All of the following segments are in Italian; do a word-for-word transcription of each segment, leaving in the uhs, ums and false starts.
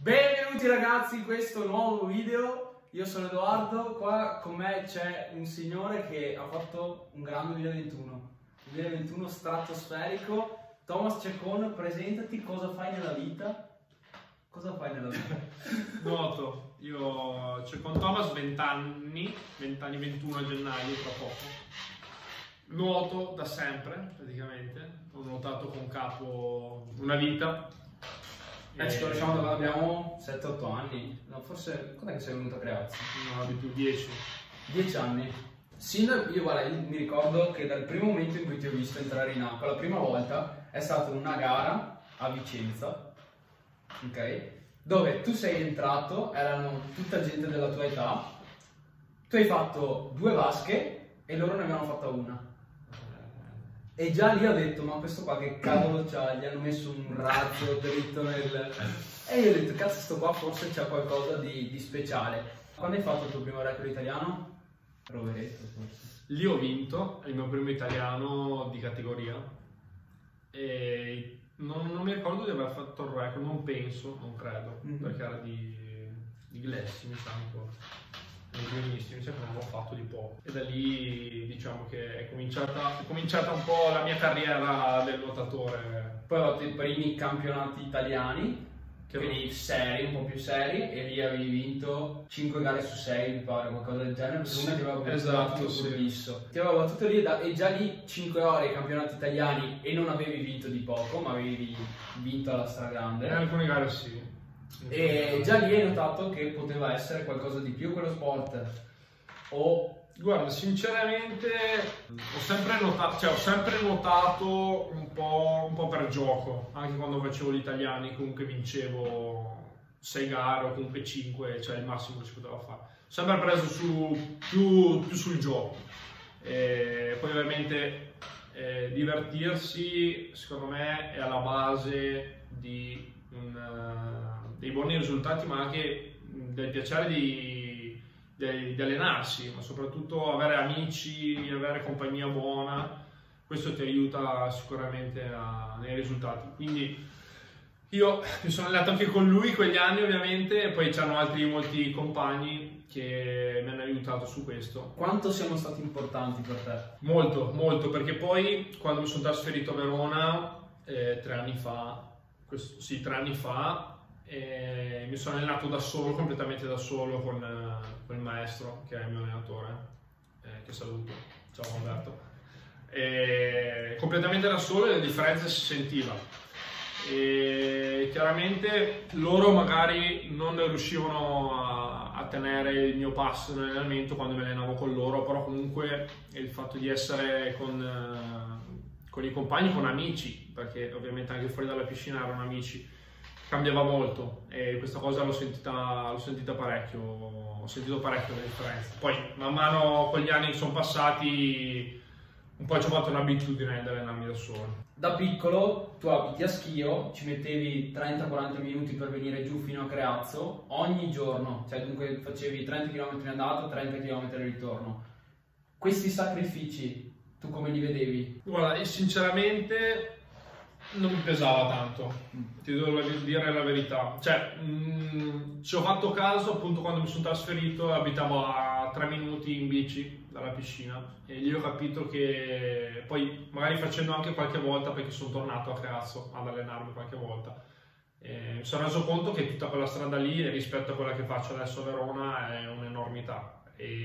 Benvenuti ragazzi in questo nuovo video. Io sono Edoardo, qua con me c'è un signore che ha fatto un grande duemilaventuno, duemilaventuno stratosferico. Thomas Ceccon, presentati, cosa fai nella vita? Cosa fai nella vita? Nuoto, io Ceccon Thomas, venti anni, venti anni, ventuno a gennaio, tra poco. Nuoto da sempre, praticamente, ho nuotato con capo una vita. Eh, ci conosciamo da quando abbiamo sette otto anni, no, forse, quando è che sei venuto a Creazzo? No, di più, dieci. dieci anni. Sin da, io guarda, io mi ricordo che dal primo momento in cui ti ho visto entrare in acqua, la prima volta è stata una gara a Vicenza, ok? Dove tu sei entrato, erano tutta gente della tua età, tu hai fatto due vasche e loro ne avevano fatta una. E già lì ho detto, ma questo qua che cavolo c'ha? Gli hanno messo un razzo dritto nel... E io ho detto, cazzo, sto qua forse c'ha qualcosa di, di speciale. Quando hai fatto il tuo primo record italiano? Roveretto forse. Lì ho vinto il mio primo italiano di categoria e non, non mi ricordo di aver fatto il record, non penso, non credo, mm-hmm. perché era di, di Glessi, mi sa ancora. Nei primissimi, mi sa che non l'ho fatto di poco. E da lì diciamo che è cominciata, è cominciata un po' la mia carriera del nuotatore. Poi ho fatto i primi campionati italiani, che quindi seri, un po' più seri, e lì avevi vinto cinque gare su sei, mi pare, qualcosa del genere, perché una ti aveva battuto esatto, sì. Ti aveva battuto lì da, e già lì cinque ore ai campionati italiani e non avevi vinto di poco, ma avevi vinto alla stragrande. In alcune gare sì. E già lì hai notato che poteva essere qualcosa di più quello sport? O... Guarda, sinceramente ho sempre notato, cioè, ho sempre notato un po', un po' per gioco, anche quando facevo gli italiani comunque vincevo sei gare o comunque cinque, cioè il massimo che si poteva fare. Ho sempre preso su, più, più sul gioco. E poi ovviamente eh, divertirsi secondo me è alla base di un, uh, dei buoni risultati, ma anche del piacere di, di, di allenarsi, ma soprattutto avere amici, avere compagnia buona, questo ti aiuta sicuramente a, nei risultati. Quindi io mi sono allenato anche con lui quegli anni ovviamente, e poi c'erano altri molti compagni che mi hanno aiutato su questo. Quanto siamo stati importanti per te? Molto, molto, perché poi quando mi sono trasferito a Verona eh, tre anni fa, questo, sì, tre anni fa, e mi sono allenato da solo, completamente da solo, con, eh, con il maestro che è il mio allenatore, eh, che saluto, ciao Roberto, e completamente da solo e la differenza si sentiva. E chiaramente loro magari non riuscivano a, a tenere il mio passo nell'allenamento quando mi allenavo con loro, però comunque il fatto di essere con, eh, con i compagni, con amici, perché ovviamente anche fuori dalla piscina erano amici, cambiava molto, e questa cosa l'ho sentita, l'ho sentita parecchio, ho sentito parecchio la differenza. Poi man mano con gli anni che sono passati un po' ci ho fatto un'abitudine ad allenarmi da solo. Da piccolo tu abiti a Schio, ci mettevi trenta quaranta minuti per venire giù fino a Creazzo ogni giorno, cioè dunque facevi trenta chilometri andata, trenta chilometri ritorno. Questi sacrifici tu come li vedevi? Guarda, io sinceramente non mi pesava tanto, ti devo dire la verità. Cioè, mh, ci ho fatto caso appunto quando mi sono trasferito, abitavo a tre minuti in bici dalla piscina e lì ho capito che poi magari facendo anche qualche volta, perché sono tornato a Creazzo ad allenarmi qualche volta, e mi sono reso conto che tutta quella strada lì rispetto a quella che faccio adesso a Verona è un'enormità.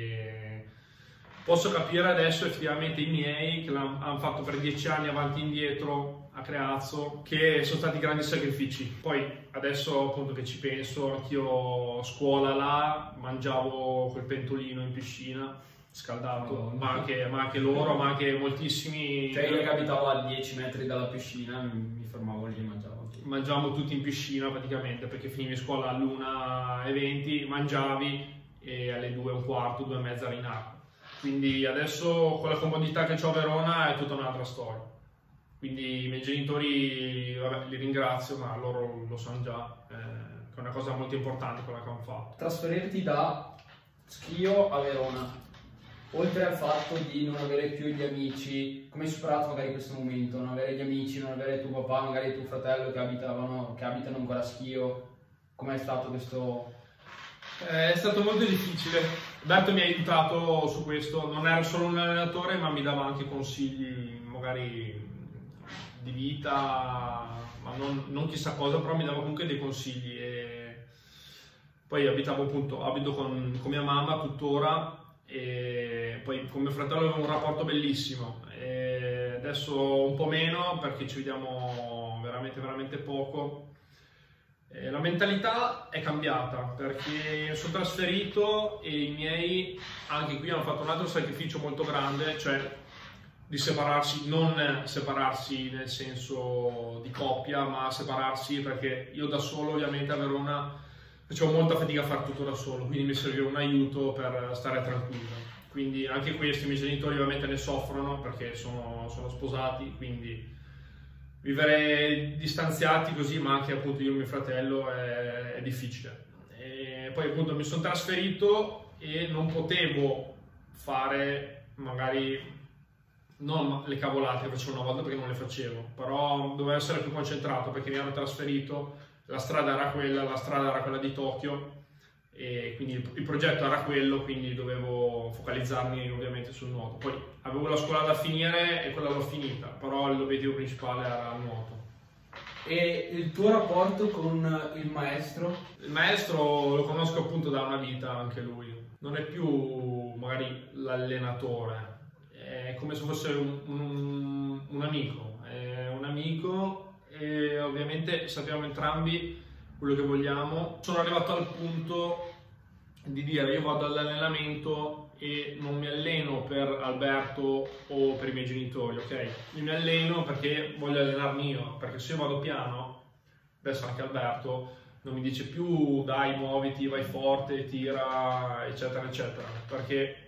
E posso capire adesso effettivamente i miei che hanno fatto per dieci anni avanti e indietro a Creazzo, che sono stati grandi sacrifici. Poi adesso appunto che ci penso, anch'io a scuola là mangiavo quel pentolino in piscina scaldato, oh, ma, anche, ma anche loro, ma anche moltissimi. Cioè io che abitavo a dieci metri dalla piscina mi fermavo lì e mangiavo. Mangiavamo tutti in piscina praticamente, perché finivi scuola all'una e venti, mangiavi e alle due e un quarto, due e mezza eri in acqua. Quindi adesso con la comodità che ho a Verona è tutta un'altra storia. Quindi i miei genitori, vabbè, li ringrazio, ma loro lo sanno già, eh, che è una cosa molto importante quella che hanno fatto. Trasferirti da Schio a Verona, oltre al fatto di non avere più gli amici, come hai superato magari questo momento? Non avere gli amici, non avere tuo papà, magari tuo fratello che abitavano, che abitano ancora a Schio, Com'è stato questo? È stato molto difficile. Berto mi ha aiutato su questo, non era solo un allenatore, ma mi dava anche consigli magari di vita, ma non, non chissà cosa, però mi dava comunque dei consigli. E poi abitavo appunto, abito con, con mia mamma tuttora, e poi con mio fratello avevo un rapporto bellissimo. E adesso un po' meno perché ci vediamo veramente veramente poco. E la mentalità è cambiata perché sono trasferito e i miei anche qui hanno fatto un altro sacrificio molto grande, cioè di separarsi, non separarsi nel senso di coppia, ma separarsi perché io da solo ovviamente a Verona facevo molta fatica a fare tutto da solo, quindi mi serviva un aiuto per stare tranquillo. Quindi anche questo i miei genitori ovviamente ne soffrono perché sono, sono sposati, quindi vivere distanziati così, ma anche appunto io e mio fratello, è, è difficile. E poi appunto mi sono trasferito e non potevo fare magari non le cavolate che facevo una volta perché non le facevo, però dovevo essere più concentrato perché mi hanno trasferito, la strada era quella, la strada era quella di Tokyo e quindi il, il progetto era quello, quindi dovevo focalizzarmi ovviamente sul nuoto. Poi avevo la scuola da finire e quella l'ho finita, però l'obiettivo principale era il nuoto. E il tuo rapporto con il maestro? Il maestro lo conosco appunto da una vita anche lui, non è più magari l'allenatore, è come se fosse un, un, un amico, è un amico e ovviamente sappiamo entrambi quello che vogliamo. Sono arrivato al punto di dire io vado all'allenamento e non mi alleno per Alberto o per i miei genitori, ok? Io mi alleno perché voglio allenarmi io, perché se io vado piano, adesso anche Alberto non mi dice più dai muoviti, vai forte, tira, eccetera eccetera, perché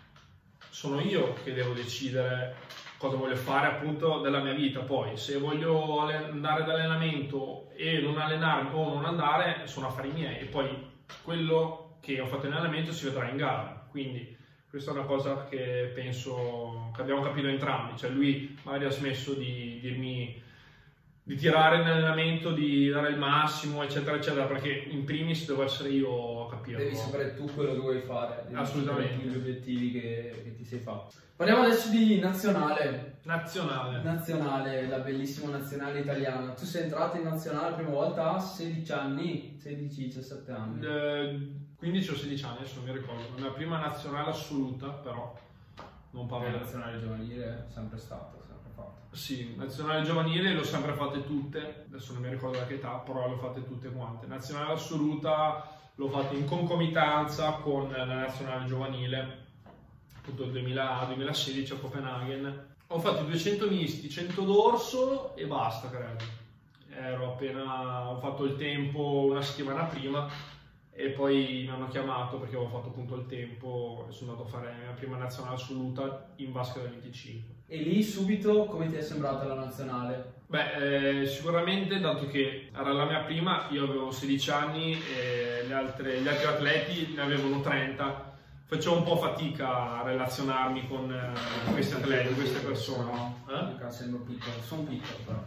sono io che devo decidere cosa voglio fare appunto della mia vita. Poi se voglio andare ad allenamento e non allenarmi o non andare sono affari miei, e poi quello che ho fatto in allenamento si vedrà in gara. Quindi questa è una cosa che penso che abbiamo capito entrambi, cioè lui magari ha smesso di dirmi di tirare in allenamento, di dare il massimo, eccetera eccetera, perché in primis devo essere io a capire. Devi sapere tu quello che vuoi fare, devi assolutamente sapere tu gli obiettivi che, che ti sei fatto. Parliamo adesso di nazionale. Nazionale. Nazionale, la bellissima nazionale italiana. Tu sei entrato in nazionale la prima volta a sedici anni, sedici diciassette anni. Eh, quindici o sedici anni, adesso non mi ricordo. La mia prima nazionale assoluta, però non parlo. La nazionale giovanile è sempre stato. Sì, nazionale giovanile l'ho sempre fatte tutte, adesso non mi ricordo da che età, però le ho fatte tutte quante. Nazionale assoluta l'ho fatta in concomitanza con la nazionale giovanile, appunto il duemila, duemilasedici a Copenaghen. Ho fatto i duecento misti, cento d'orso e basta, credo. Ero appena, ho fatto il tempo una settimana prima e poi mi hanno chiamato perché avevo fatto appunto il tempo e sono andato a fare la mia prima nazionale assoluta in basket da venticinque. E lì subito come ti è sembrata la nazionale? Beh, eh, sicuramente, dato che era la mia prima, io avevo sedici anni e gli altri, gli altri atleti ne avevano trenta, facevo un po' fatica a relazionarmi con eh, questi atleti, queste persone. No, eh? Sembro piccolo, sono piccolo però.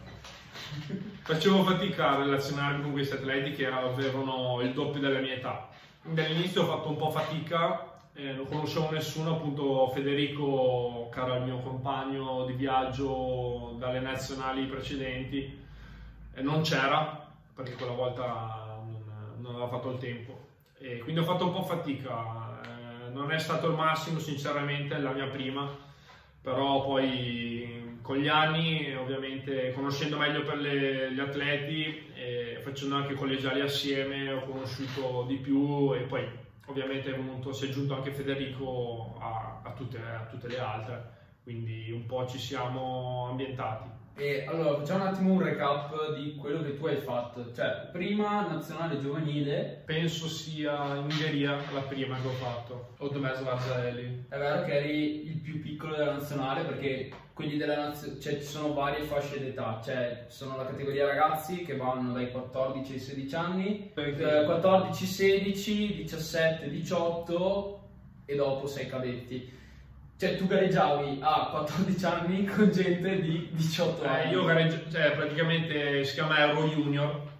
Facevo fatica a relazionarmi con questi atleti che avevano il doppio della mia età. Dall'inizio ho fatto un po' fatica. Eh, non conoscevo nessuno, appunto Federico, che era il mio compagno di viaggio dalle nazionali precedenti, eh, non c'era perché quella volta non, non aveva fatto il tempo e quindi ho fatto un po' fatica. Eh, non è stato il massimo sinceramente, la mia prima, però poi con gli anni, ovviamente conoscendo meglio per le, gli atleti e facendo anche collegiali assieme, ho conosciuto di più e poi ovviamente è venuto, si è aggiunto anche Federico a, a, tutte, a tutte le altre, quindi un po' ci siamo ambientati. E allora facciamo un attimo un recap di quello che tu hai fatto, cioè prima nazionale giovanile. Penso sia in Ungheria la prima che ho fatto, Odomez Varzelli. È vero che eri il più piccolo della nazionale perché quelli della nazionale, cioè ci sono varie fasce d'età, cioè ci sono la categoria ragazzi che vanno dai quattordici ai sedici anni, eh, quattordici, sedici, diciassette, diciotto e dopo sei cadetti. Cioè tu gareggiavi a quattordici anni con gente di diciotto anni. Eh, io gareggio, cioè praticamente si chiama Euro Junior,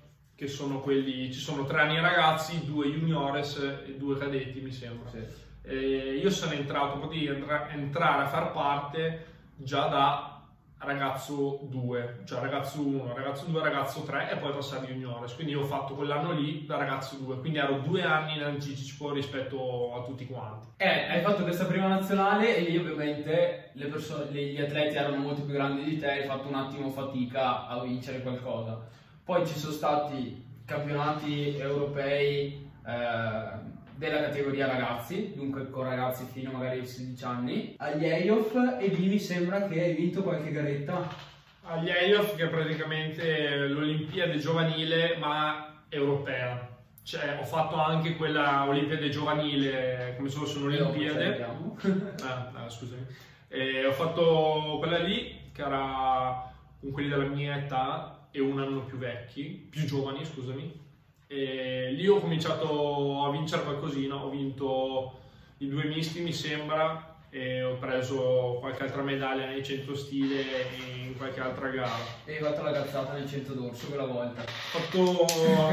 che sono quelli, ci sono tre anni ragazzi, due juniores e due cadetti mi sembra. Sì. E io sono entrato, potevi entra- entrare a far parte già da ragazzo due, cioè ragazzo uno, ragazzo due, ragazzo tre e poi passare juniores, quindi io ho fatto quell'anno lì da ragazzo due, quindi ero due anni in anticipo rispetto a tutti quanti. Eh, hai fatto questa prima nazionale e lì ovviamente le persone, gli atleti erano molto più grandi di te, hai fatto un attimo fatica a vincere qualcosa. Poi ci sono stati campionati europei eh, della categoria ragazzi, dunque con ragazzi fino magari ai sedici anni, agli Eyof, e lì mi sembra che hai vinto qualche garetta. Agli Eyof, che è praticamente l'Olimpiade giovanile ma europea, cioè ho fatto anche quella Olimpiade giovanile come se fosse un'Olimpiade. ah, ah, scusami. E ho fatto quella lì che era con quelli della mia età e un anno più vecchi, più giovani, scusami. E lì ho cominciato a vincere qualcosina, ho vinto i due misti mi sembra e ho preso qualche altra medaglia nei cento stile e in qualche altra gara. E hai fatto la cazzata nel cento d'orso quella volta. Ho fatto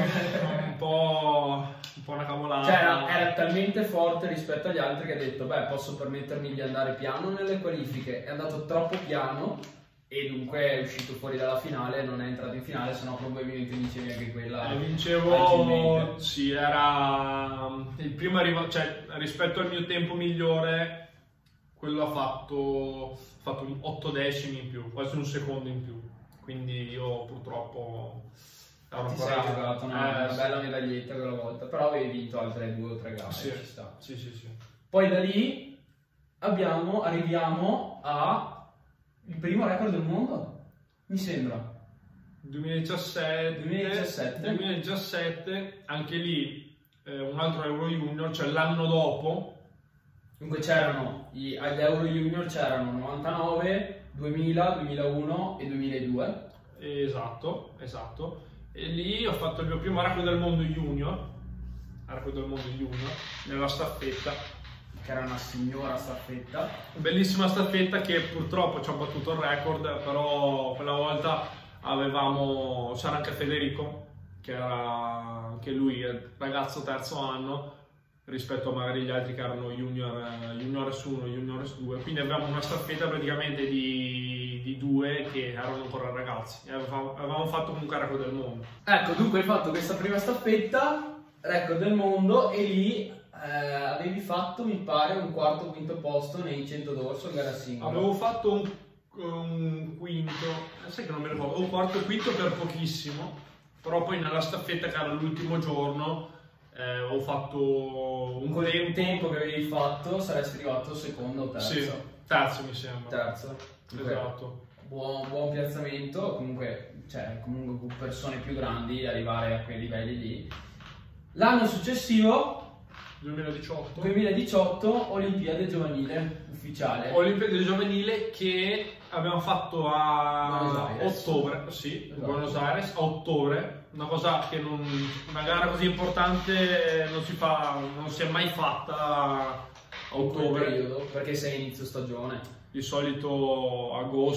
un po', un po' una cavolata. Cioè era, era talmente forte rispetto agli altri che ha detto beh, posso permettermi di andare piano nelle qualifiche. È andato troppo piano e dunque è uscito fuori dalla finale, non è entrato in finale, sennò probabilmente vincevi anche quella. Eh, vincevo, sì, era il primo arrivato, cioè rispetto al mio tempo migliore, quello ha fatto, ha fatto otto decimi in più, quasi un secondo in più, quindi io purtroppo ero Ti ancora... sei giocato una, eh, una bella medaglietta quella volta, però avevi vinto altre due o tre gare, sì, ci sta. sì, sì, sì. Poi da lì abbiamo, arriviamo a il primo record del mondo, mi sembra. duemiladiciassette, duemiladiciassette. duemiladiciassette, anche lì eh, un altro Euro Junior, cioè l'anno dopo. Dunque c'erano, gli- agli Euro Junior c'erano novantanove, duemila, duemilauno e duemiladue. Esatto, esatto. E lì ho fatto il mio primo record del mondo junior, record del mondo junior, nella staffetta. Che era una signora staffetta. Bellissima staffetta che purtroppo ci ha battuto il record, però quella volta avevamo, c'era anche Federico, che era anche lui ragazzo terzo anno, rispetto a magari gli altri che erano junior, juniores uno, juniores due, quindi avevamo una staffetta praticamente di, di due che erano ancora ragazzi, e avevamo, avevamo fatto comunque il record del mondo. Ecco, dunque hai fatto questa prima staffetta, record del mondo, e lì eh, avevi fatto, mi pare, un quarto o quinto posto nei cento d'orso in gara singola. Avevo fatto un, un quinto, sai che non mi ricordo, un quarto e quinto per pochissimo, però poi nella staffetta che era l'ultimo giorno eh, ho fatto un Con il tempo, tempo che avevi fatto saresti arrivato secondo o terzo? sì, terzo mi sembra. Terzo. Dunque, Esatto. buon, buon piazzamento, comunque, cioè, comunque con persone più grandi arrivare a quei livelli lì. L'anno successivo, duemiladiciotto. duemiladiciotto, Olimpiade giovanile ufficiale. Olimpiade giovanile che abbiamo fatto a Buenos Aires. ottobre, sì, Esatto. Buenos Aires, a ottobre, una cosa che non, una gara così importante non si fa, non si è mai fatta a In quel ottobre. periodo, perché sei inizio stagione. Di solito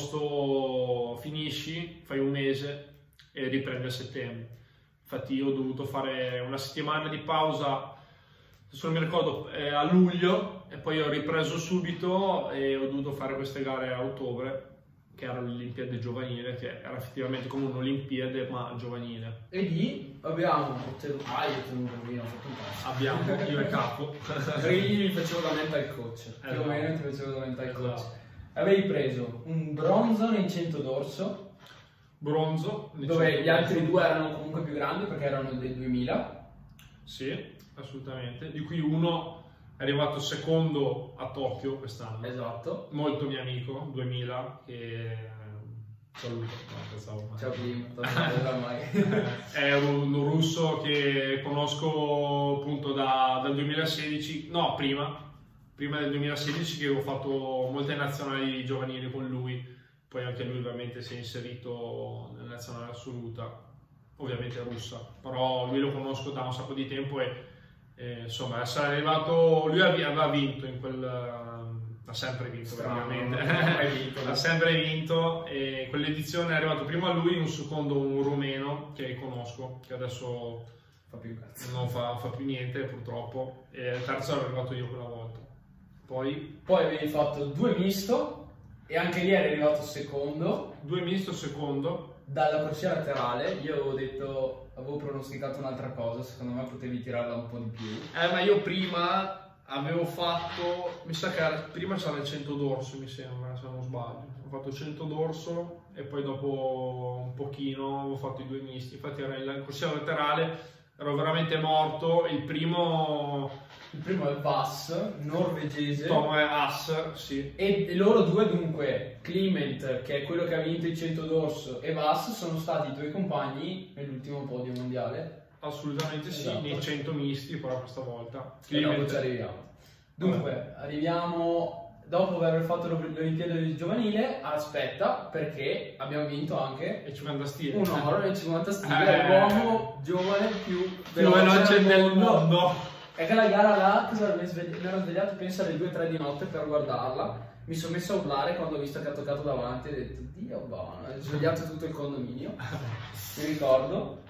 agosto finisci, fai un mese e riprendi a settembre. Infatti io ho dovuto fare una settimana di pausa, adesso non mi ricordo, eh, a luglio, e poi ho ripreso subito e ho dovuto fare queste gare a ottobre, che era l'Olimpiade giovanile, che era effettivamente come un'Olimpiade ma giovanile. E lì abbiamo ottenuto, ah, io ho ottenuto un vino, ho fatto un cazzo. Abbiamo, io e Capo. Perché io mi facevo da mental coach, più Esatto. o meno ti facevo da mental coach. Esatto. Avevi preso un bronzo nel cento d'orso, Bronzo. dove gli altri due erano comunque più grandi perché erano del duemila. Sì, assolutamente. Di cui uno è arrivato secondo a Tokyo quest'anno. Esatto. Molto mio amico, duemila, che saluto. No, pensavo mai. Ciao Kim, ormai. È un russo che conosco appunto da, dal duemilasedici, no, prima, prima del duemilasedici, che ho fatto molte nazionali giovanili con lui. Poi anche lui ovviamente si è inserito nella nazionale assoluta, ovviamente russa, però lui lo conosco da un sacco di tempo e, e insomma essere arrivato, lui aveva vinto in quel, ha sempre vinto, Strano, veramente. non ha mai vinto. Ha sempre vinto, e quell'edizione è arrivato prima lui, un secondo un rumeno che conosco, che adesso Fa più cazzo. non fa, fa più niente purtroppo, e il terzo ero arrivato io quella volta. Poi Poi avevi fatto due misto e anche lì eri arrivato secondo. due misto secondo. Dalla corsia laterale io avevo detto, avevo pronosticato un'altra cosa, secondo me potevi tirarla un po' di più. Eh, ma io prima avevo fatto, mi sa che era, prima c'era il cento d'orso, mi sembra, se non sbaglio. Ho fatto cento d'orso e poi dopo un pochino avevo fatto i due misti. Infatti era in corsia laterale, ero veramente morto. Il primo... Il primo è il Vass, norvegese. Tom e Hass, sì. E loro due dunque, Clement, che è quello che ha vinto il cento d'orso, e Vass sono stati i tuoi compagni nell'ultimo podio mondiale. Assolutamente Esatto. sì, nei cento misti, però questa volta. E dopo Clement- ci arriviamo. Dunque, arriviamo, dopo aver fatto l'Olimpiade giovanile, aspetta, perché abbiamo vinto anche e cinquanta stili. un oro nel cinquanta stile, Eh. l'uomo giovane più Più veloce del mondo. E che la gara là, cosa mi svegli- mi ero svegliato penso alle due tre di notte per guardarla. Mi sono messo a urlare quando ho visto che ha toccato davanti e ho detto Dio buono, ho svegliato tutto il condominio, mi ricordo.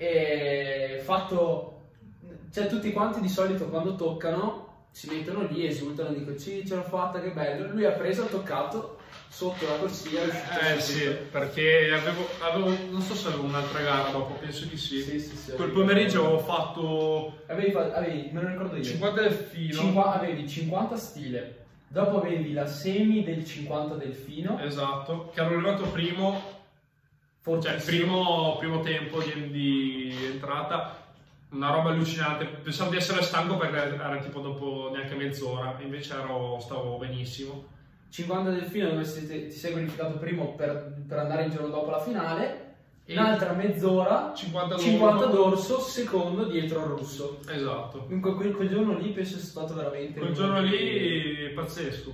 E fatto, cioè tutti quanti di solito quando toccano si mettono lì, esultano, dicono sì ce l'ho fatta, che bello. Lui ha preso, ha toccato sotto la corsia. è uscito Eh subito. sì, perché avevo, avevo, non so se avevo un'altra gara dopo, penso di sì. Sì, sì, sì, Quel avevi- pomeriggio avevo fatto Avevi, fa- avevi, me lo ricordo io. cinquanta delfino. Cinqua- avevi cinquanta stile, dopo avevi la semi del cinquanta delfino, Esatto, che ero arrivato primo, forse cioè primo, primo tempo di, di entrata, una roba allucinante. Pensavo di essere stanco perché era tipo dopo neanche mezz'ora, invece ero, stavo benissimo. cinquanta delfino dove si- ti sei qualificato primo per, per andare il giorno dopo la finale, E un'altra mezz'ora, cinquanta d'oro. cinquanta d'orso, secondo dietro al russo. Esatto. Dunque quel, quel giorno lì penso sia stato veramente... Quel uno giorno dei- lì pazzesco,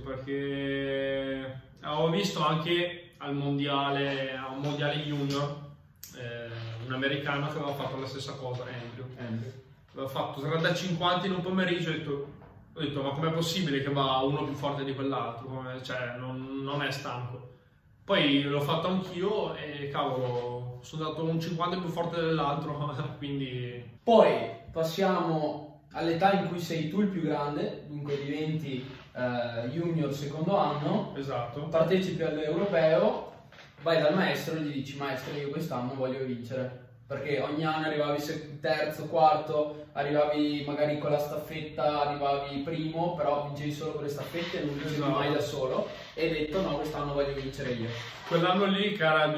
perché avevo visto anche al mondiale, a un mondiale junior, eh, un americano che aveva fatto la stessa cosa, Andrew. Andrew. Aveva fatto trenta cinquanta in un pomeriggio, ho detto, ho detto ma com'è possibile che va uno più forte di quell'altro? Come- Cioè non, non è stanco. Poi l'ho fatto anch'io e cavolo, sono andato un cinquanta più forte dell'altro, quindi... Poi passiamo all'età in cui sei tu il più grande, dunque diventi eh, junior secondo anno, Esatto. partecipi all'europeo, vai dal maestro e gli dici maestro io quest'anno voglio vincere, perché ogni anno arrivavi se- terzo, quarto, arrivavi magari con la staffetta, arrivavi primo, però vincevi solo con le staffette, non vincevi Esatto. mai da solo, e hai detto no quest'anno voglio vincere io. Quell'anno lì, che era il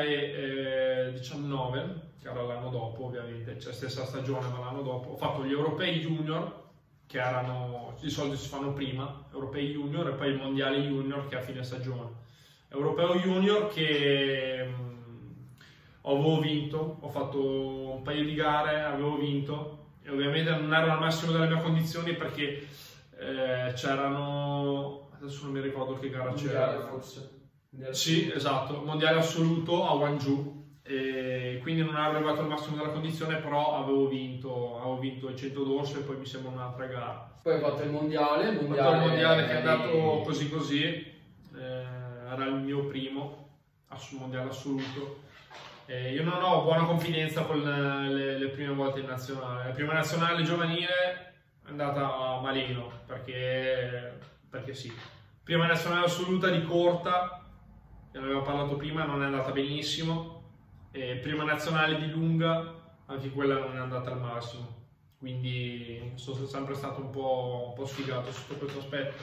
duemiladiciannove, che era l'anno dopo ovviamente, cioè stessa stagione ma l'anno dopo, ho fatto gli europei junior, che erano, di solito si fanno prima, europei junior, e poi il mondiale junior che è a fine stagione. Europeo junior che mh, avevo vinto, ho fatto un paio di gare, avevo vinto, e ovviamente non ero al massimo delle mie condizioni perché eh, c'erano, adesso non mi ricordo che gara Mondiale c'era. forse. Mondiale. Sì, esatto, mondiale assoluto a Gwangju, e quindi non ero arrivato al massimo della condizione, però avevo vinto, avevo vinto il cento d'orso e poi mi sembra un'altra gara. Poi hai fatto il mondiale, il Ho mondiale, fatto il mondiale che è eri- andato così così, eh, era il mio primo ass- mondiale assoluto. Eh, io non ho buona confidenza con le, le prime volte in nazionale. La prima nazionale giovanile è andata malino, perché, perché sì. Prima nazionale assoluta di corta, ne avevo parlato prima, non è andata benissimo. E prima nazionale di lunga, anche quella non è andata al massimo. Quindi sono sempre stato un po', un po' sfigato sotto questo aspetto.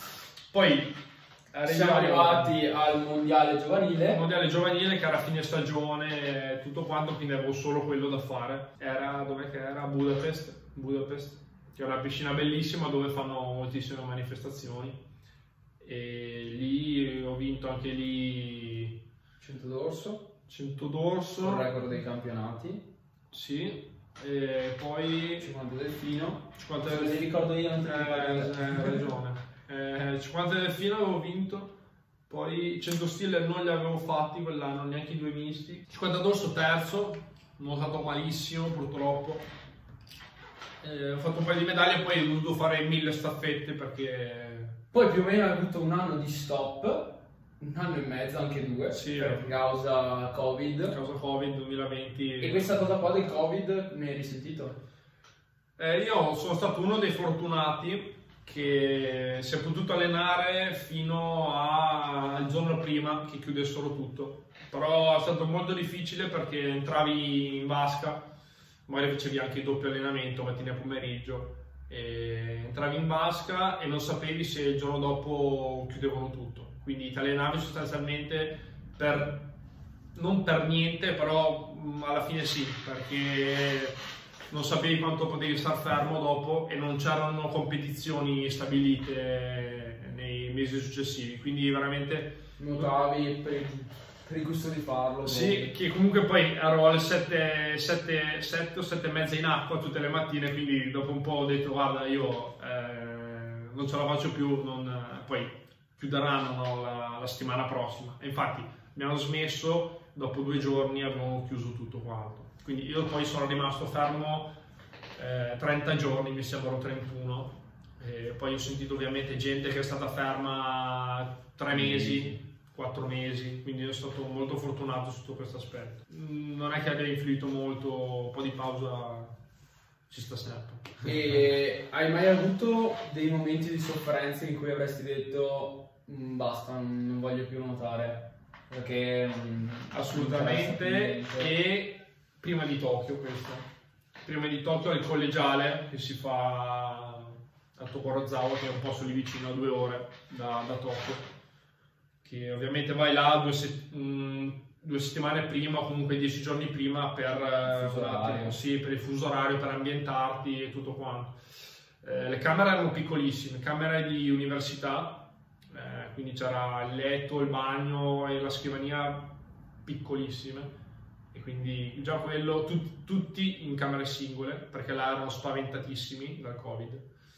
Poi Siamo arrivati al mondiale giovanile. il mondiale giovanile, che era fine stagione, tutto quanto, quindi avevo solo quello da fare. Era, dov'è che era? Budapest, Budapest, che è una piscina bellissima dove fanno moltissime manifestazioni. E lì ho vinto anche lì cento d'orso, cento d'orso. il record dei campionati, Sì, e poi cinquanta delfino. cinquanta Se li ricordo io non te Eh, ne ricordo. hai ragione. Eh, cinquanta delfino avevo vinto, poi cento stile non li avevo fatti quell'anno, neanche i due misti. cinquanta d'orso terzo, non ho stato malissimo purtroppo. Eh, ho fatto un paio di medaglie e poi ho dovuto fare mille staffette perché Poi più o meno hai avuto un anno di stop, un anno e mezzo, anche due, Sì, per causa Covid. A causa Covid duemilaventi. E questa cosa qua del Covid ne hai risentito? Eh, io sono stato uno dei fortunati che si è potuto allenare fino a- al giorno prima che chiudessero tutto. Però è stato molto difficile perché entravi in vasca, magari facevi anche il doppio allenamento mattina e pomeriggio, e entravi in vasca e non sapevi se il giorno dopo chiudevano tutto. Quindi ti allenavi sostanzialmente per, non per niente, però mh, alla fine sì, perché non sapevi quanto potevi star fermo dopo e non c'erano competizioni stabilite nei mesi successivi, quindi veramente Nuotavi per, per il gusto di farlo? sì, che comunque poi ero alle sette o sette e mezza in acqua tutte le mattine, quindi dopo un po' ho detto guarda io eh, non ce la faccio più, non, poi chiuderanno no, la, la settimana prossima, e infatti abbiamo smesso, dopo due giorni abbiamo chiuso tutto quanto. Quindi io poi sono rimasto fermo eh, trenta giorni, mi sembrano trentuno, e poi ho sentito ovviamente gente che è stata ferma tre mesi, quattro mesi, quindi sono stato molto fortunato sotto questo aspetto. Non è che abbia influito molto, un po' di pausa ci sta sempre. E hai mai avuto dei momenti di sofferenza in cui avresti detto "Mm, basta, non voglio più nuotare"? Perché mm, Assolutamente, non mi interessa più niente. e prima di Tokyo questo. Prima di Tokyo è il collegiale che si fa a Tokorozawa, che è un posto lì vicino a due ore da, da Tokyo, che ovviamente vai là due, se- mh, due settimane prima o comunque dieci giorni prima per, eh, Fuso un attimo, orario. sì, per il fuso orario, per ambientarti e tutto quanto. Eh, le camere erano piccolissime, camere di università, eh, quindi c'era il letto, il bagno e la scrivania piccolissime, e quindi già quello, tut- tutti in camere singole, perché là erano spaventatissimi dal Covid.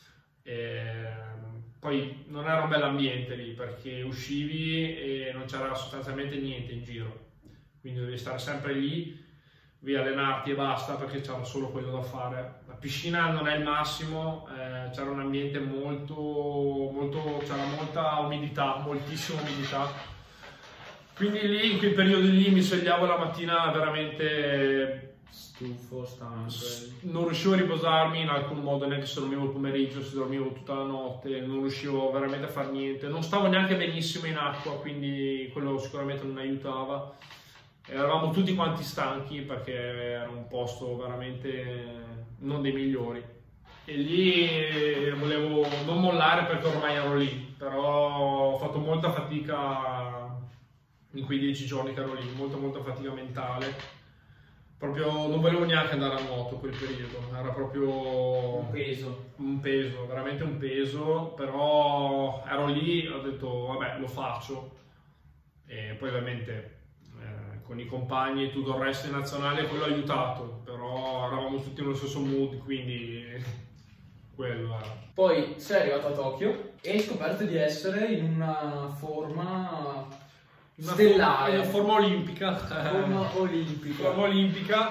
E poi non era un bel ambiente lì, perché uscivi e non c'era sostanzialmente niente in giro, quindi dovevi stare sempre lì, devi allenarti e basta, perché c'era solo quello da fare. La piscina non è il massimo, eh, c'era un ambiente molto, molto, c'era molta umidità, moltissima umidità. Quindi lì, in quei periodi lì, mi svegliavo la mattina veramente Stufo, stanco. non riuscivo a riposarmi in alcun modo, neanche se dormivo il pomeriggio, se dormivo tutta la notte, non riuscivo veramente a fare niente. Non stavo neanche benissimo in acqua, quindi quello sicuramente non aiutava. Eravamo tutti quanti stanchi perché era un posto veramente non dei migliori. E lì volevo non mollare perché ormai ero lì, però ho fatto molta fatica in quei dieci giorni che ero lì, molta molta fatica mentale. Proprio non volevo neanche andare a nuoto quel periodo, era proprio Un peso. un peso, veramente un peso, però ero lì, ho detto vabbè lo faccio, e poi ovviamente eh, con i compagni e tutto il resto in nazionale quello ha aiutato, però eravamo tutti nello stesso mood, quindi quello era. Poi sei arrivato a Tokyo e hai scoperto di essere in una forma Una stellare, forma, una forma olimpica. forma olimpica. Forma olimpica,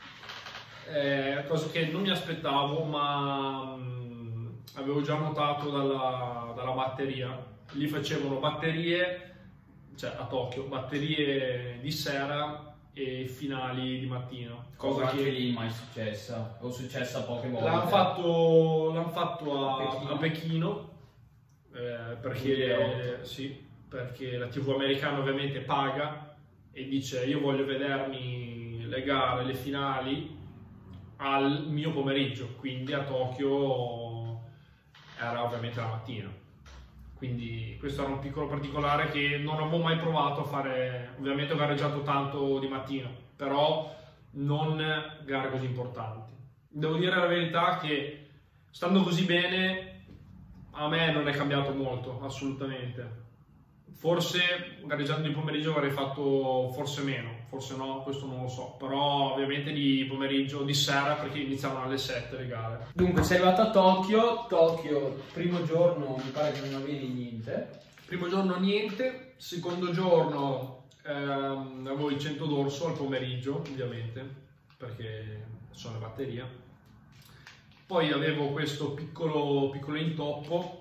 eh, cosa che non mi aspettavo, ma mh, avevo già notato dalla, dalla batteria. Lì facevano batterie, cioè a Tokyo, batterie di sera e finali di mattina. Cosa che lì mai successa, o successa poche volte. L'hanno fatto, l'hanno fatto a, A Pechino. a Pechino, eh, perché, sì, perché la tivù americana ovviamente paga e dice io voglio vedermi le gare, le finali al mio pomeriggio, quindi a Tokyo era ovviamente la mattina. Quindi questo era un piccolo particolare che non avevo mai provato a fare. Ovviamente ho gareggiato tanto di mattina, però non gare così importanti. Devo dire la verità che stando così bene a me non è cambiato molto, assolutamente. Forse gareggiando di pomeriggio avrei fatto forse meno, forse no, questo non lo so, però ovviamente di pomeriggio, di sera, perché iniziavano alle sette le gare. Dunque sei arrivato a Tokyo, Tokyo, primo giorno mi pare che non avevi niente. Primo giorno niente, secondo giorno ehm, avevo il cento d'orso al pomeriggio, ovviamente, perché sono le batterie. Poi avevo questo piccolo, piccolo intoppo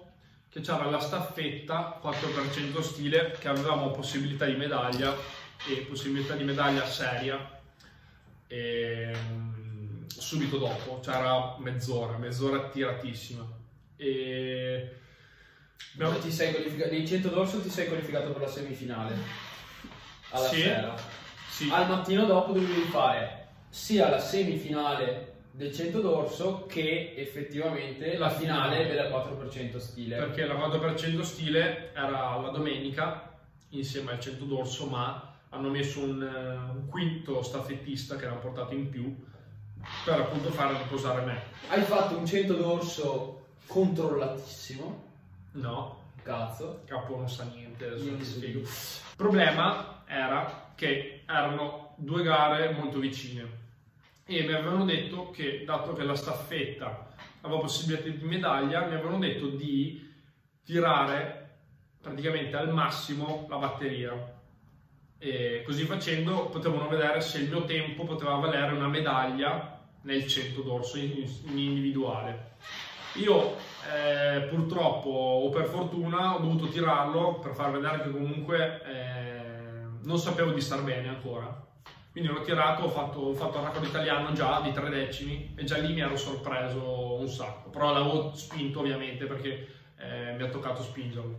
che c'era la staffetta quattro per cento stile, che avevamo possibilità di medaglia e possibilità di medaglia seria e, um, subito dopo, c'era mezz'ora, mezz'ora tiratissima. E no, ti sei qualificato, nei cento d'orso ti sei qualificato per la semifinale alla sì, sera. Sì. Al mattino dopo dovevi fare sia la semifinale del cento d'orso che effettivamente la, la finale, finale della quattro per cento stile. Perché la quattro per cento stile era la domenica insieme al cento d'orso, ma hanno messo un, un quinto staffettista che l'hanno portato in più per appunto fare riposare me. Hai fatto un cento d'orso controllatissimo. No. Cazzo. Capo non sa niente. Io ti spiego. Il problema era che erano due gare molto vicine e mi avevano detto che, dato che la staffetta aveva possibilità di medaglia, mi avevano detto di tirare praticamente al massimo la batteria, e così facendo potevano vedere se il mio tempo poteva valere una medaglia nel cento d'orso in, in individuale. Io eh, purtroppo o per fortuna ho dovuto tirarlo per far vedere che comunque eh, non sapevo di star bene ancora. Quindi l'ho tirato, ho fatto, ho fatto un record italiano già di tre decimi e già lì mi ero sorpreso un sacco, però l'avevo spinto ovviamente perché eh, mi ha toccato spingerlo.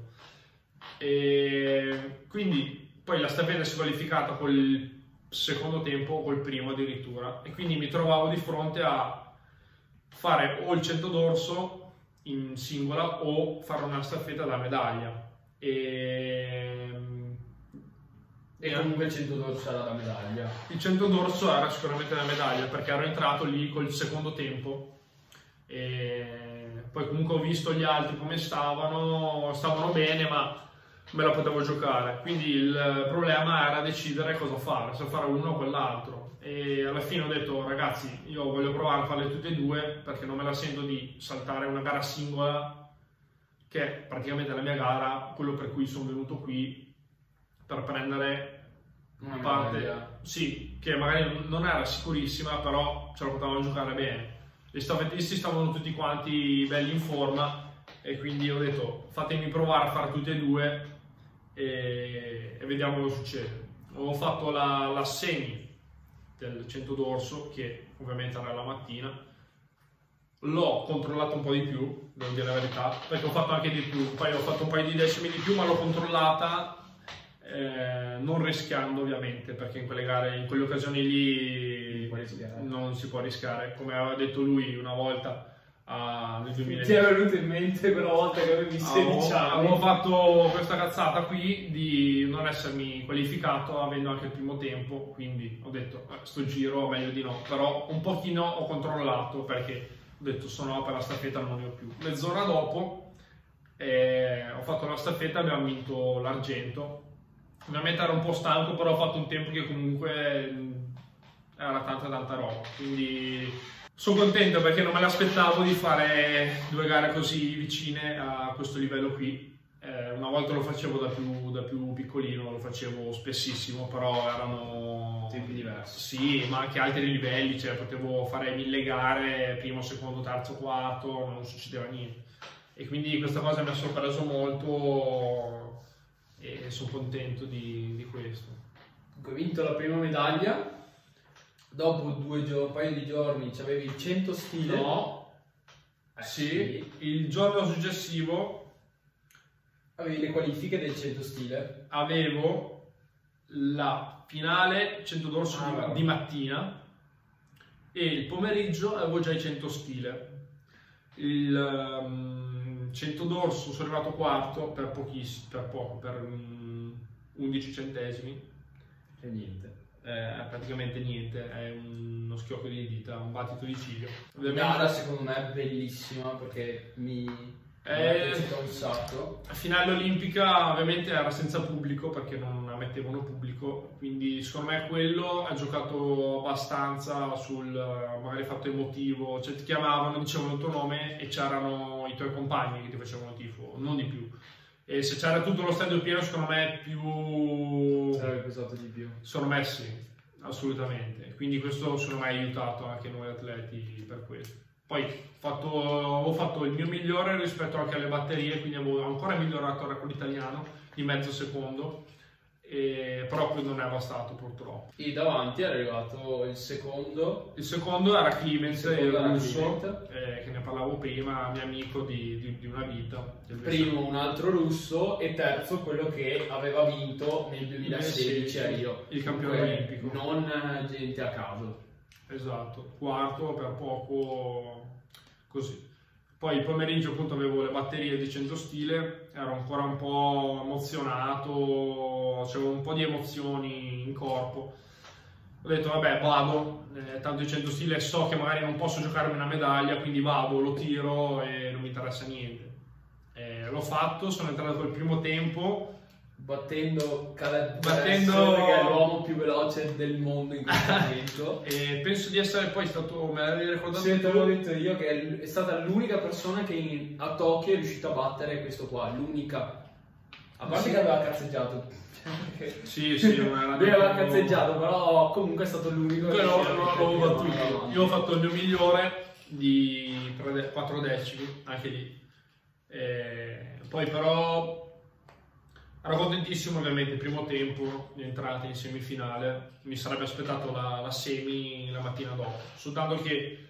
E quindi poi la staffetta si è qualificata col secondo tempo, col primo addirittura, e quindi mi trovavo di fronte a fare o il cento d'orso in singola o fare una staffetta da medaglia. E E comunque il cento d'orso era da medaglia. Il cento d'orso era sicuramente da medaglia perché ero entrato lì col secondo tempo e poi comunque ho visto gli altri come stavano, stavano bene ma me la potevo giocare, quindi il problema era decidere cosa fare, se fare uno o quell'altro, e alla fine ho detto ragazzi io voglio provare a farle tutte e due perché non me la sento di saltare una gara singola che è praticamente la mia gara, quello per cui sono venuto qui per prendere una parte, sì, che magari non era sicurissima, però ce la potevamo giocare bene. Gli staffettisti stavano tutti quanti belli in forma e quindi ho detto fatemi provare a fare tutte e due e, e vediamo cosa succede. Ho fatto la, la semi del cento d'orso, che ovviamente era la mattina, l'ho controllato un po' di più, devo dire la verità, perché ho fatto anche di più, poi ho fatto un paio di decimi di più, ma l'ho controllata Eh, non rischiando ovviamente, perché in quelle gare, in quelle occasioni lì non si può rischiare, come aveva detto lui una volta ah, nel duemiladieci. Ti è venuto in mente quella volta che avevi sedici anni? Avevo fatto questa cazzata qui di non essermi qualificato avendo anche il primo tempo, quindi ho detto eh, sto giro meglio di no, però un pochino ho controllato perché ho detto sono per la staffetta non ne ho più. Mezz'ora dopo eh, ho fatto la staffetta e abbiamo vinto l'argento. Ovviamente ero un po' stanco, però ho fatto un tempo che comunque era tanta tanta roba, quindi sono contento perché non me l'aspettavo di fare due gare così vicine a questo livello qui. Eh, una volta lo facevo da più, da più piccolino, lo facevo spessissimo, però erano tempi diversi. Sì, ma anche altri livelli, cioè potevo fare mille gare, primo, secondo, terzo, quarto, non succedeva niente. E quindi questa cosa mi ha sorpreso molto e sono contento di, di questo. Ho vinto la prima medaglia, dopo due giorni, un paio di giorni avevi il cento stile. No, eh, sì. sì, Il giorno successivo avevi le qualifiche del cento stile. Avevo la finale cento d'orso ah, di, di mattina e il pomeriggio avevo già i cento stile. Il um, cento d'orso sono arrivato quarto per pochissimo, per poco, per um, undici centesimi. E niente. È praticamente niente, è uno schiocco di dita, un battito di ciglio. La gara secondo me è bellissima perché mi è piaciuta un sacco. La finale olimpica ovviamente era senza pubblico perché non ammettevano pubblico, quindi secondo me quello ha giocato abbastanza sul magari fatto emotivo, cioè ti chiamavano, dicevano il tuo nome e c'erano i tuoi compagni che ti facevano tifo, non di più. E se c'era tutto lo stadio pieno, secondo me più... sarebbe pesato di più. Secondo me sì, assolutamente. Quindi questo secondo me ha aiutato anche noi atleti per questo. Poi fatto, ho fatto il mio migliore rispetto anche alle batterie, quindi avevo ancora migliorato il record italiano di mezzo secondo, e proprio non è bastato purtroppo. E davanti è arrivato il secondo. Il secondo era Clement, Il secondo il era russo, Clement. eh, che ne parlavo prima, mio amico di, di, di una vita. Primo un altro russo e terzo quello che aveva vinto nel duemilasedici a Rio. Il campione Dunque, olimpico. Non gente a caso. Esatto, quarto per poco così. Poi il pomeriggio appunto avevo le batterie di cento stile, ero ancora un po' emozionato, avevo un po' di emozioni in corpo. Ho detto vabbè vado, eh, tanto di cento stile so che magari non posso giocarmi una medaglia, quindi vado, lo tiro e non mi interessa niente. Eh, l'ho fatto, sono entrato col primo tempo. Battendo Caleb Battendo... Dressler, che è l'uomo più veloce del mondo in questo momento. E penso di essere poi stato, me l'avevi ricordato Sì, te tu? l'ho detto io che è, è stata l'unica persona che in- a Tokyo è riuscita a battere questo qua, l'unica. A parte Sì. che aveva cazzeggiato. Perché- Sì, sì, non era Lui aveva neanche- cazzeggiato, però comunque è stato l'unico che Però riusciva non a l'avevo mettere battuto. avanti. Io ho fatto il mio migliore di quattro decimi, anche lì. E poi però ero contentissimo ovviamente il primo tempo di entrata in semifinale. Mi sarebbe aspettato la, la semi la mattina dopo, soltanto che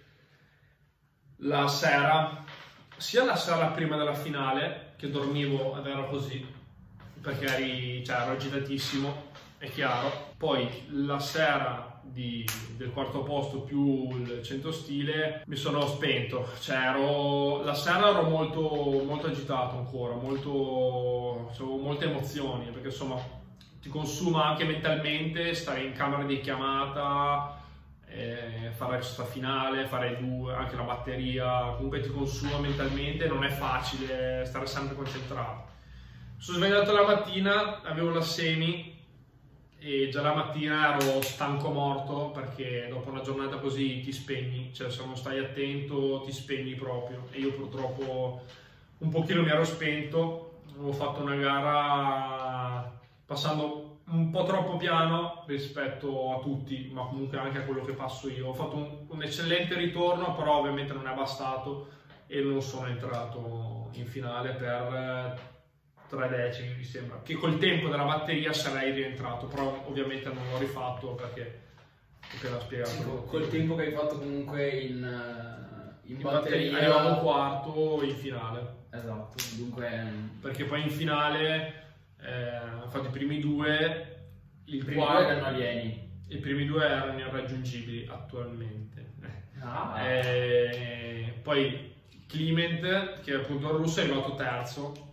la sera, sia la sera prima della finale, che dormivo ed ero così, perché eri, cioè, ero agitatissimo, è chiaro. Poi la sera di, del quarto posto più il cento stile mi sono spento, cioè ero, la sera ero molto, molto agitato ancora, molto, avevo molte emozioni, perché insomma ti consuma anche mentalmente stare in camera di chiamata, eh, fare questa finale, fare due, anche la batteria, comunque ti consuma mentalmente, non è facile stare sempre concentrato. Sono svegliato la mattina, avevo la semi e già la mattina ero stanco morto, perché dopo una giornata così ti spegni, cioè se non stai attento ti spegni proprio, e io purtroppo un pochino mi ero spento. Avevo fatto una gara passando un po' troppo piano rispetto a tutti, ma comunque anche a quello che passo io. Ho fatto un, un eccellente ritorno, però ovviamente non è bastato e non sono entrato in finale per tre decimi, mi sembra, che col tempo della batteria sarei rientrato, però ovviamente non l'ho rifatto perché appena spiegato. Sì, col, col tempo che hai fatto comunque in, uh, in, in batteria, batteria arrivavo quarto in finale. Esatto, dunque Perché poi in finale eh, ho fatto i primi due, il i primi quarto, due erano alieni. i primi due erano irraggiungibili attualmente. Ah. Eh, poi Clement, che è appunto il russo, è arrivato terzo.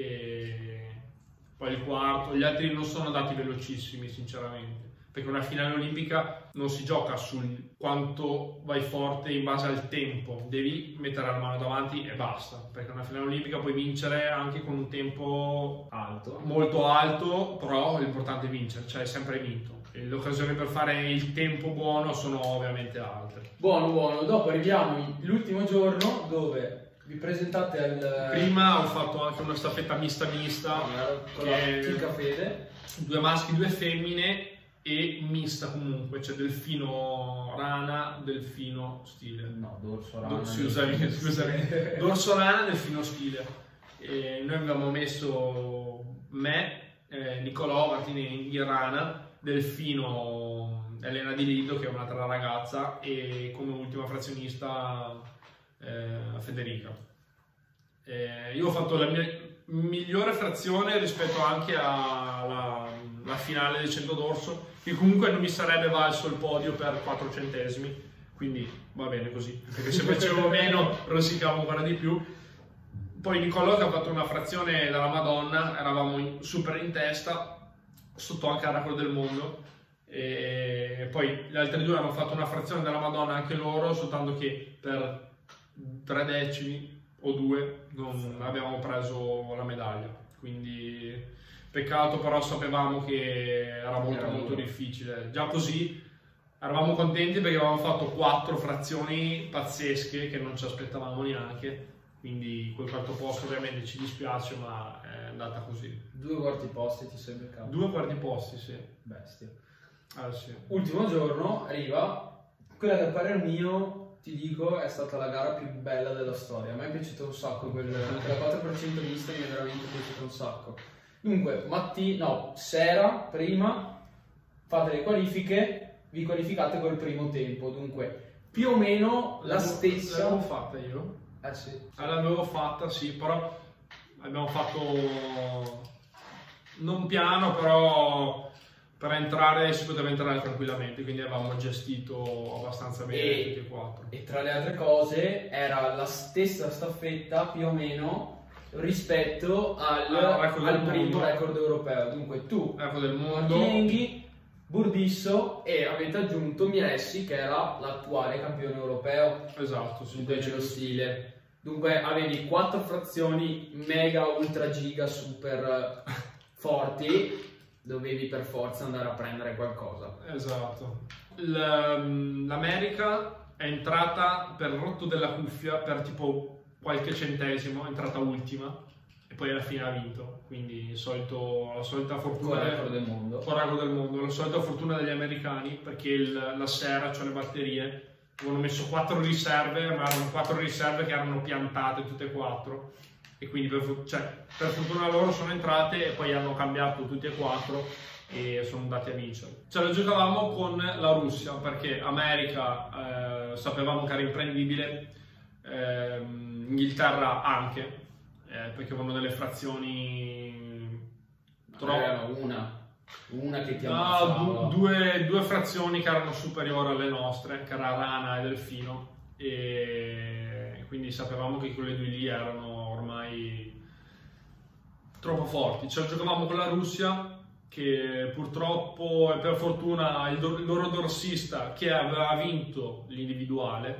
E poi il quarto, gli altri non sono andati velocissimi sinceramente, perché una finale olimpica non si gioca sul quanto vai forte in base al tempo, devi mettere la mano davanti e basta, perché una finale olimpica puoi vincere anche con un tempo Alto. molto alto, però l'importante è vincere, cioè hai sempre vinto, e le occasioni per fare il tempo buono sono ovviamente altre. Buono, buono. Dopo arriviamo l'ultimo giorno dove vi presentate al... Prima ho fatto anche una staffetta mista mista, con che- la chicca fede. due maschi, due femmine e mista comunque, cioè delfino rana, delfino stile. No, dorso rana. Do- scusami, scusami. Dorso rana, delfino stile. E noi abbiamo messo me, eh, Nicolò Martini in rana, delfino Elena Di Lido, che è un'altra ragazza, e come ultima frazionista eh, Federica. Eh, io ho fatto la mia migliore frazione rispetto anche alla la finale del cento dorso, che comunque non mi sarebbe valso il podio per quattro centesimi, quindi va bene così, perché se facevo meno rosicavo ancora di più. Poi Nicolò, che ha fatto una frazione dalla Madonna, eravamo in, super in testa, sotto anche al record del mondo, e poi gli altri due hanno fatto una frazione della Madonna anche loro, soltanto che per tre decimi o due non abbiamo preso la medaglia, quindi peccato, però sapevamo che era molto Era molto duro. difficile. Già così eravamo contenti perché avevamo fatto quattro frazioni pazzesche che non ci aspettavamo neanche, quindi quel quarto posto ovviamente ci dispiace, ma è andata così. Due quarti posti ti sei beccato. Due quarti posti, sì. Bestia. Ah, sì. Ultimo giorno arriva quella che a parer mio ti dico, è stata la gara più bella della storia. A me è piaciuto un sacco, quel, quella quattro per cento mista mi è veramente piaciuto un sacco. Dunque, mattina, no, sera, prima, fate le qualifiche, vi qualificate col primo tempo. Dunque, più o meno la stessa... L'avevo fatta io? Eh sì. Ah, l'avevo fatta, sì, però abbiamo fatto non piano, però per entrare si poteva entrare tranquillamente, quindi avevamo gestito abbastanza bene E- tutti e quattro. E tra le altre cose era la stessa staffetta più o meno rispetto al, Al record del al primo mondo. record europeo. Dunque tu, Ecco del mondo. Martinenghi, Burdisso e avete aggiunto Miressi che era l'attuale campione europeo Esatto, sì, dunque nello stile. Dunque avevi quattro frazioni mega ultra giga super forti, dovevi per forza andare a prendere qualcosa. Esatto. L- L'America è entrata per rotto della cuffia per tipo qualche centesimo, è entrata ultima e poi alla fine ha vinto. Quindi il solito, la solita fortuna Con il record del mondo. con il record del mondo, la solita fortuna degli americani, perché il- la sera, cioè le batterie, avevano messo quattro riserve, ma erano quattro riserve che erano piantate tutte e quattro. E quindi per, fu- cioè, per fortuna loro sono entrate e poi hanno cambiato tutti e quattro e sono andati a vincere. Ce la giocavamo con la Russia perché America eh, sapevamo che era imprendibile, ehm, Inghilterra anche, eh, perché avevano delle frazioni troppo. Erano una, una che ti No, ammazzava. du- due, due frazioni che erano superiori alle nostre, che era Rana e Delfino, e quindi sapevamo che quelle due lì erano ormai troppo forti. Ce la giocavamo con la Russia, che purtroppo e per fortuna il, do- il loro dorsista che aveva vinto l'individuale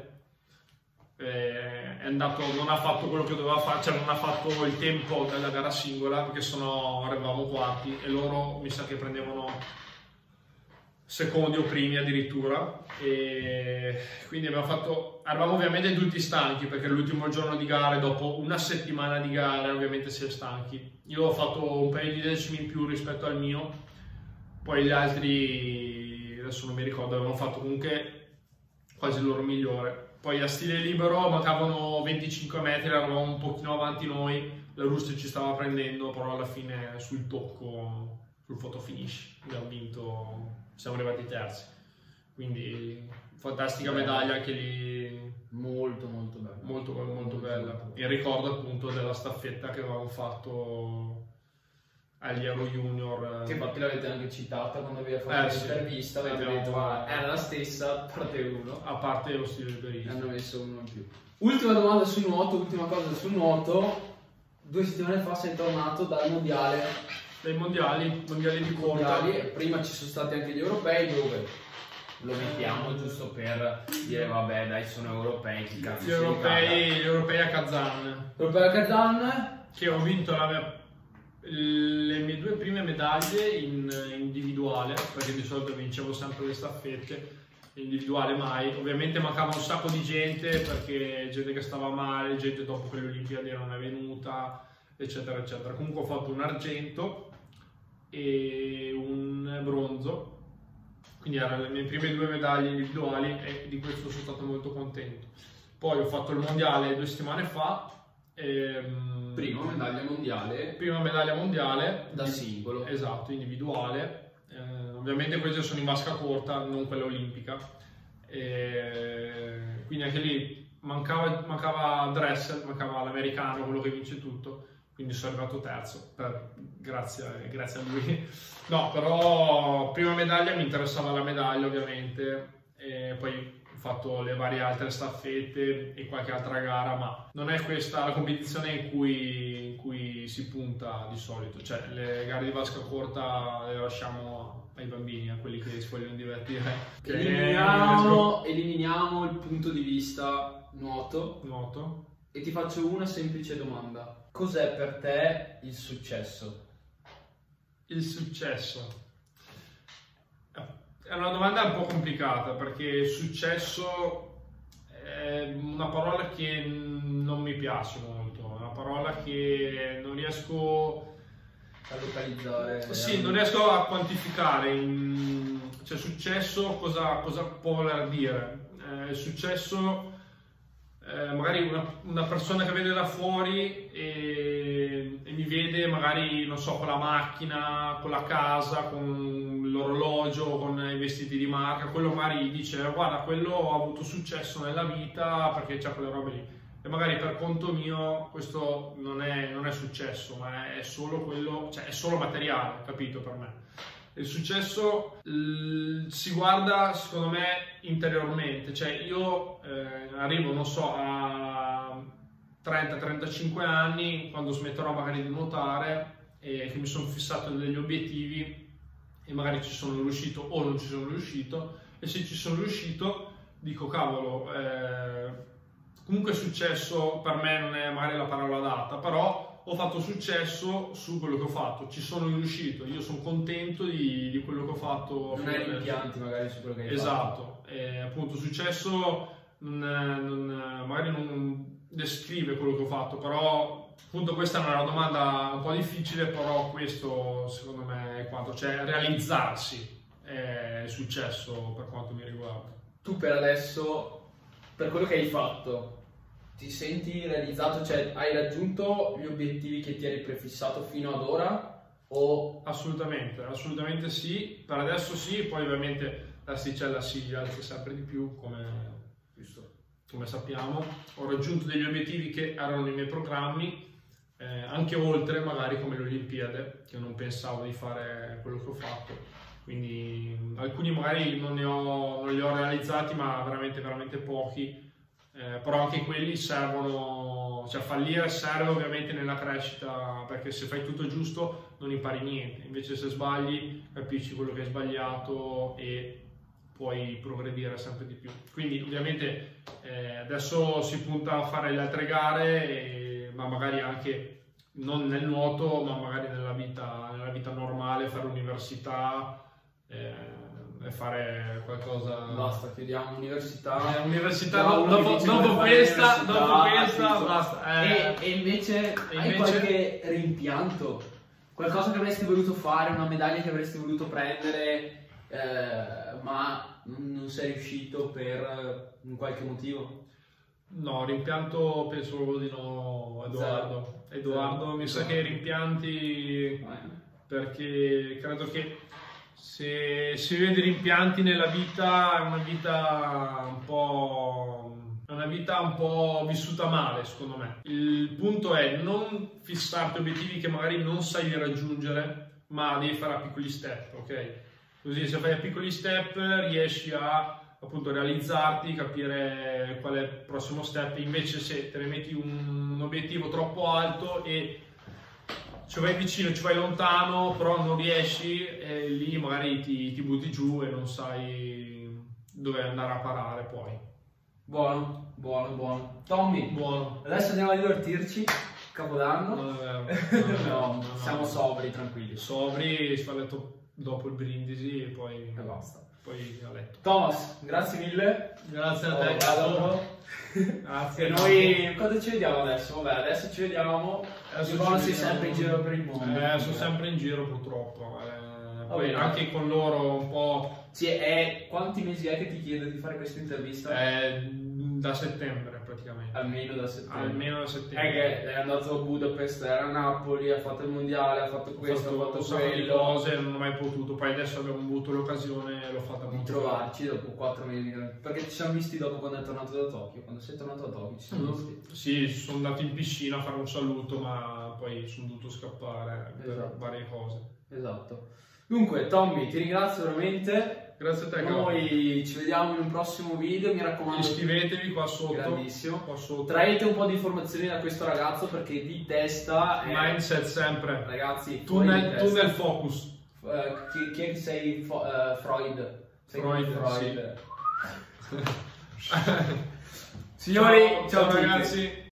eh, è andato, non ha fatto quello che doveva fare, cioè non ha fatto il tempo della gara singola, perché sennò arrivavamo quarti e loro mi sa che prendevano secondi o primi addirittura, e quindi abbiamo fatto, eravamo ovviamente tutti stanchi perché l'ultimo giorno di gare, dopo una settimana di gare ovviamente si è stanchi. Io ho fatto un paio di decimi in più rispetto al mio, poi gli altri adesso non mi ricordo, avevano fatto comunque quasi il loro migliore. Poi a stile libero mancavano venticinque metri, eravamo un pochino avanti noi, la Russia ci stava prendendo, però alla fine sul tocco, sul photo finish abbiamo vinto, siamo arrivati terzi, quindi fantastica medaglia anche lì, Molto molto bella. molto, molto bella. Il ricordo appunto della staffetta che avevamo fatto agli Euro Junior, Che infatti l'avete anche citata quando vi avete fatto Eh, sì. l'intervista, avete Abbiamo- detto "Ah, era la stessa, parte uno. a parte lo stile Ne liberistico. hanno messo uno in più. Ultima domanda sul nuoto, ultima cosa sul nuoto. Due settimane fa sei tornato dal mondiale. Dai mondiali, mondiali di corta. mondiali. Prima ci sono stati anche gli europei dove lo mettiamo giusto per dire vabbè dai sono europei, chi cazzo Gli si europei, gli europei a Kazan, Europeo a Kazan. che ho vinto la mia- le mie due prime medaglie in individuale, perché di solito vincevo sempre le staffette, individuale mai. Ovviamente mancava un sacco di gente, perché gente che stava male, gente dopo che le Olimpiadi non è venuta, eccetera eccetera. Comunque ho fatto un argento e un bronzo, quindi erano le mie prime due medaglie individuali e di questo sono stato molto contento. Poi ho fatto il mondiale due settimane fa. ehm, Prima medaglia mondiale prima medaglia mondiale da singolo. esatto, individuale. Eh, ovviamente queste sono in vasca corta, non quella olimpica, e quindi anche lì mancava, mancava Dressel, mancava l'americano, quello che vince tutto, quindi sono arrivato terzo per, grazie, grazie a lui. No, però prima medaglia, mi interessava la medaglia ovviamente, e poi ho fatto le varie altre staffette e qualche altra gara, ma non è questa la competizione in cui, in cui si punta di solito, cioè le gare di vasca corta le lasciamo ai bambini, a quelli che si vogliono divertire. Che Eliminiamo, eliminiamo il punto di vista nuoto nuoto. e ti faccio una semplice domanda. Cos'è per te il successo? Il successo è una domanda un po' complicata, perché successo è una parola che non mi piace molto, è una parola che non riesco a localizzare. Sì, non riesco a quantificare. In... Cioè, successo cosa, cosa può voler dire? Eh, successo, eh, magari una, una persona che vede da fuori e, e mi vede magari, non so, con la macchina, con la casa, con l'orologio, con i vestiti di marca, quello magari dice guarda, quello ha avuto successo nella vita perché c'ha quelle robe lì. E magari per conto mio questo non è, non è successo, ma è solo quello, cioè è solo materiale, capito, per me. Il successo l- si guarda, secondo me, interiormente, cioè io eh, arrivo, non so, a trenta trentacinque anni, quando smetterò magari di nuotare e che mi sono fissato degli obiettivi e magari ci sono riuscito o non ci sono riuscito, e se ci sono riuscito dico cavolo, eh, comunque è successo, per me non è magari la parola adatta, però ho fatto successo su quello che ho fatto, ci sono riuscito, io sono contento di, di quello che ho fatto. Non hai rimpianti magari su quello che hai esatto. fatto. Esatto, appunto successo non, non, magari non descrive quello che ho fatto, però appunto questa è una domanda un po' difficile, però questo secondo me è quanto, cioè realizzarsi è successo per quanto mi riguarda. Tu per adesso, per quello che hai fatto, ti senti realizzato? Cioè hai raggiunto gli obiettivi che ti eri prefissato fino ad ora? O... Assolutamente, assolutamente sì, per adesso sì, poi ovviamente l'asticella si alza sempre di più, come, come sappiamo. Ho raggiunto degli obiettivi che erano nei miei programmi, eh, anche oltre magari come le Olimpiadi, che non pensavo di fare quello che ho fatto, quindi alcuni magari non, ne ho, non li ho realizzati, ma veramente veramente pochi. Eh, però anche quelli servono, cioè fallire serve ovviamente nella crescita, perché se fai tutto giusto non impari niente, invece se sbagli capisci quello che hai sbagliato e puoi progredire sempre di più. Quindi ovviamente eh, adesso si punta a fare le altre gare, e, ma magari anche non nel nuoto, ma magari nella vita, nella vita normale, fare università, eh, e fare qualcosa. Basta, chiudiamo università. Eh, università no, dopo, dopo questa, dopo questa, basta. Eh. E, e invece e hai invece... qualche rimpianto? Qualcosa che avresti voluto fare, una medaglia che avresti voluto prendere, eh, ma non sei riuscito per un qualche motivo? No, rimpianto penso proprio di no, Edoardo. Zero. Edoardo, Zero. Mi sa che rimpianti, perché credo che se si vede rimpianti nella vita, è una vita un po', è una vita un po' vissuta male, secondo me. Il punto è non fissarti obiettivi che magari non sai raggiungere, ma devi fare a piccoli step, ok? Così se fai a piccoli step riesci a appunto realizzarti, capire qual è il prossimo step. Invece se te ne metti un, un obiettivo troppo alto e ci vai vicino, ci vai lontano, però non riesci, e lì magari ti, ti butti giù e non sai dove andare a parare poi. Buono, buono, buono. Tommy, buono. Adesso andiamo a divertirci. Capodanno? Non è vero. Non è vero. no, no, no, siamo no. sobri, tranquilli. Sobri, si fa a letto dopo il brindisi e poi, e basta. Poi a letto. Thomas, grazie mille. Grazie a Oh, te. Grazie. Grazie. E noi cosa ci vediamo adesso? Vabbè, adesso ci vediamo. Adesso Io sei sempre in giro per il mondo. Eh, sono sempre in giro purtroppo. Eh, poi Vabbè, anche con loro un po'. Sì, è quanti mesi è che ti chiedo di fare questa intervista? Eh, da settembre praticamente. Almeno da settembre. Almeno da settembre. È che è andato a Budapest, era a Napoli, ha fatto il mondiale, ha fatto questo, ha fatto, un sacco di quello. cose, non ho mai potuto. Poi adesso abbiamo avuto l'occasione e l'ho fatta Di trovarci dopo quattro mesi. Perché ci siamo visti dopo quando è tornato da Tokyo. Quando sei tornato da Tokyo ci siamo visti. Sì, sono andato in piscina a fare un saluto, ma poi sono dovuto scappare per Esatto. varie cose. Esatto. Dunque, Tommy, ti ringrazio veramente. Grazie a te. Noi ci vediamo in un prossimo video, mi raccomando. Iscrivetevi qua sotto. Grandissimo. Qua sotto. Traete un po' di informazioni da questo ragazzo perché di testa è... Mindset sempre. Ragazzi, tu nel, tu nel focus. Uh, chi, chi è che sei? Fo- uh, Freud. Sei Freud, Freud. sì. Signori, ciao, ciao, ciao a tutti. ragazzi.